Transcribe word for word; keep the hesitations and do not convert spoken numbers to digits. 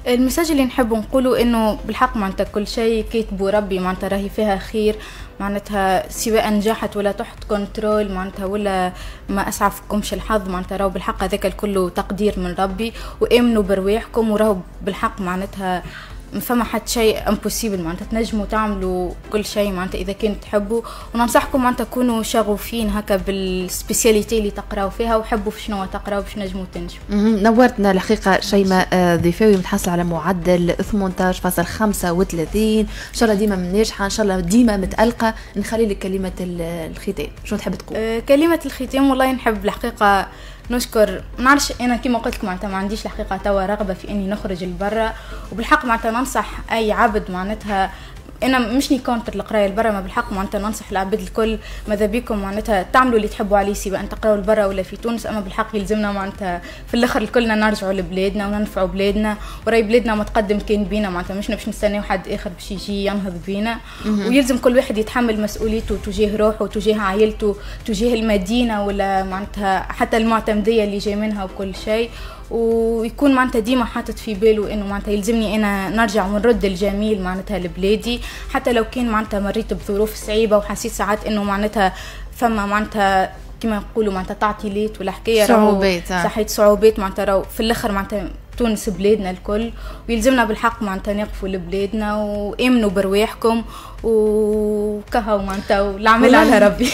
المساج اللي نحب نقوله انه بالحق معناتها كل شيء كيتبو ربي معناتها راهي فيها خير، معناتها سواء نجحت ولا تحت كنترول معناتها ولا ما اسعفكمش الحظ، معناتها راهو بالحق هذاك الكل تقدير من ربي، وامنوا برواحكم وراهو بالحق معناتها ما فما حد شيء امبوسيبل، معناتها تنجموا تعملوا كل شيء معناتها اذا كنت تحبوا. وننصحكم معناتها تكونوا شغوفين هكا بالسبيسياليتي اللي تقراو فيها وحبوا في شنو تقراو باش نجموا تنجموا. نورتنا الحقيقه شيماء ضيفاوي، متحصل على معدل ثمانية عشر فاصلة خمسة وثلاثين، ان شاء الله ديما ناجحه، ان شاء الله ديما متالقه. نخلي لك كلمه الختام، شنو تحب تقول؟ أه كلمه الختام والله نحب الحقيقه نشكر، ما نعرفش انا كيما قلت لك معناتها ما عنديش الحقيقه توا رغبه في اني نخرج لبرا، وبالحق معناتها ننصح اي عبد معناتها انا مش ني كونتر القرايه لبرا، ما بالحق معناتها ننصح العباد الكل ماذا بيكم معناتها تعملوا اللي تحبوا عليه، سواء ان تقراوا لبرا ولا في تونس، اما بالحق يلزمنا معناتها في الاخر الكلنا نرجعوا لبلادنا وننفعوا بلادنا، وراي بلادنا متقدم كان بينا معناتها مش باش نستناو حد اخر باش يجي ينهض بينا. ويلزم كل واحد يتحمل مسؤوليته تجاه روحه وتجاه عائلته تجاه المدينه ولا معناتها حتى المعتمديه اللي جاي منها وكل شيء، ويكون معناتها ديما حاطط في باله انه معناتها يلزمني انا نرجع ونرد الجميل معناتها لبلادي، حتى لو كان معناتها مريت بظروف صعيبه وحسيت ساعات انه معناتها فما معناتها كما يقولوا معناتها تعطيلات ولا حكايه صعوبات صحيت صعوبات معناتها راهو في الاخر معناتها تونس بلادنا الكل، ويلزمنا بالحق معناتها نقفوا لبلادنا وامنوا برواحكم وكهو معناتها والعمل على ربي.